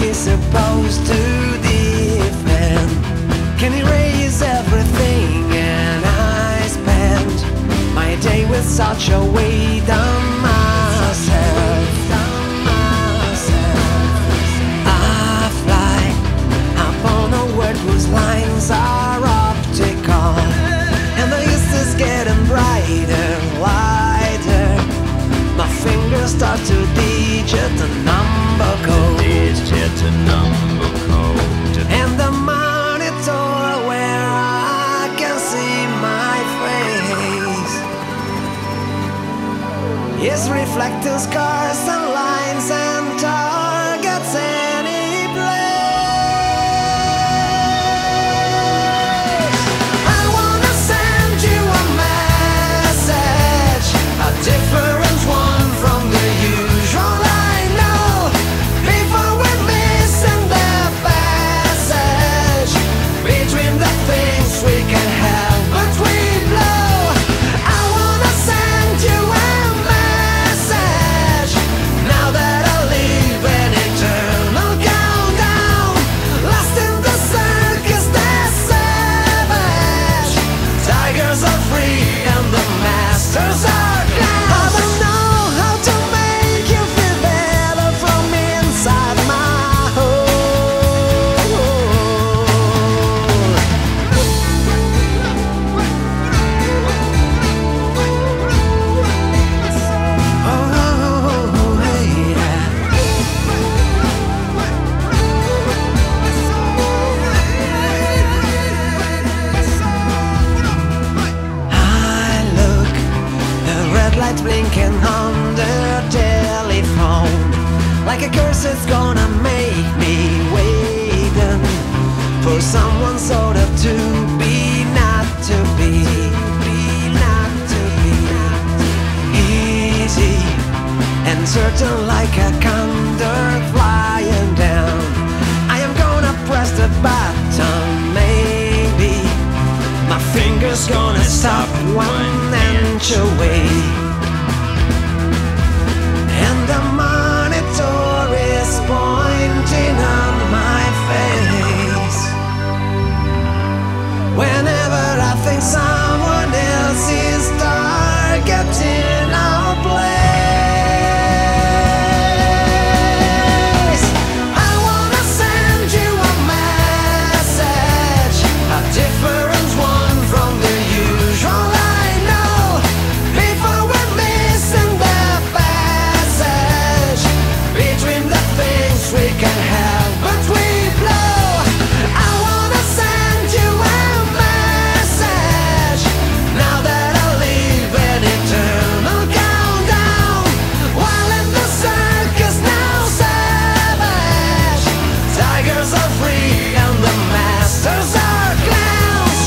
he's supposed to defend can erase everything, and I spent my day with such a weight on myself. I fly upon a world whose lines are optical, and the east is getting brighter, lighter. My fingers start to digit the number code, and the monitor where I can see my face is reflecting scars and lines and targets any place. I wanna send you a message, a different one from the usual. I know before we're missing the passage between the things we can have but we blow. I wanna send you a message now that I live an eternal countdown, lost in the circus, the savage. Tigers are free and the masters are clowns. I don't know how to make you feel better from inside my hole. Oh, hey, yeah. I look, the red lights blinking on the telephone, like a curse that's gonna make me waiting for someone sort of to be, not to be, not to be. Easy and certain like a condor flying down. I am gonna press the button, maybe my finger's gonna stop 1 inch away, and the monitor is pointing on my face. Whenever I think someone else is targeting our place, I wanna send you a message, a different one from the usual. I know before we're missing the passage between the things we can have but we blow. I wanna send you a message now that I live an eternal countdown, while in the circus now savage. Tigers are free and the masters are clowns.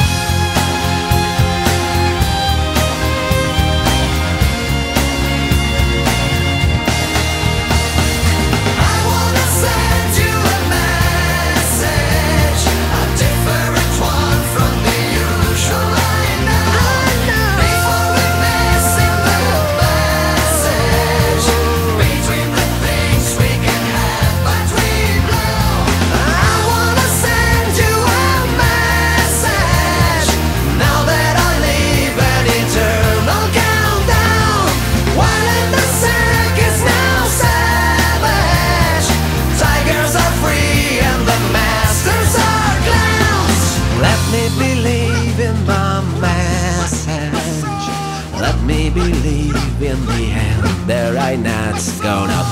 I wanna send you a message, a different one from the usual. I know before we're missing the passage between the things we can have but we blow. I wanna send you a message now that I live an eternal countdown, while in the circus now savage. Tigers are free and the masters are clowns. Let me believe in my message. Let me believe in the end. The right night's gonna